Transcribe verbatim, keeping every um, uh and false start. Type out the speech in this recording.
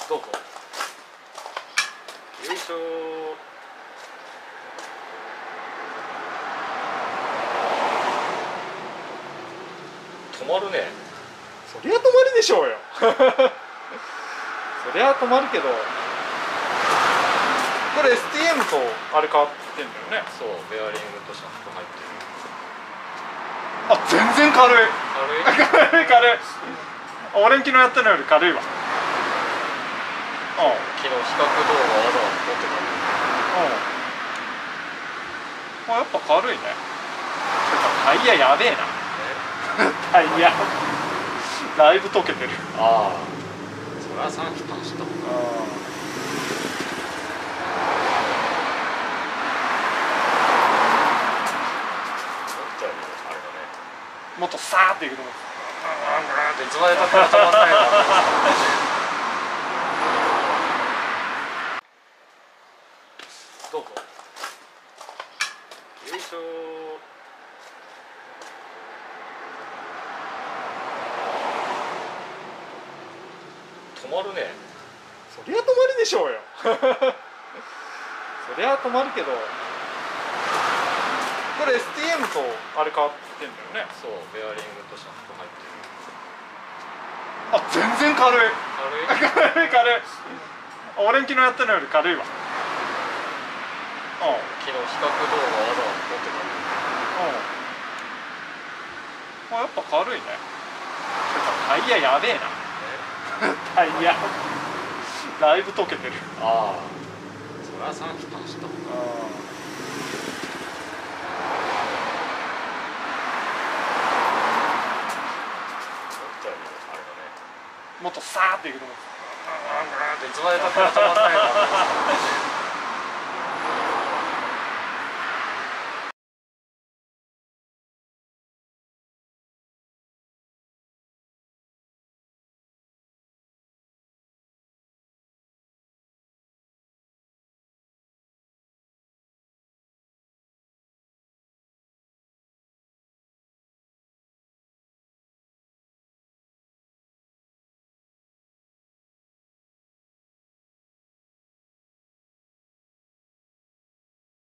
どうぞ。よいしょー。止まるね。 そりゃ止まるでしょうよそりゃ止まるけど、これ エスティーエム とあれ変わってんだよね。 そう、ベアリングとシャフト入ってる。 あ、全然軽い軽い軽い軽い。俺ん昨日やったのより軽いわ。 昨日比較動画わざわざ撮ってた。うん、やっぱ軽いね。タイヤやべえなタイヤだいぶ溶けてる。 ああ、それはサーキット走ったもんな。 もっとさーっていくと思う。 いつまでたっても止まんないなどうぞ。よいしょー。止まるね。 そりゃ止まるでしょうよそりゃ止まるけど、これ エスティーエム とあれ変わってんだよね。 そう、ベアリングとシャフト入ってる。 あ、全然軽い軽い軽い軽い。俺ん昨日やったのより軽いわ。うん、 昨日比較動画わざわざ撮ってた。 うん、やっぱ軽いね。タイヤやべえなタイヤだいぶ溶けてる。 ああ、それはサーキット走ったもんな。 もっとさーっていくと思う。 いつまでたっても止まんないな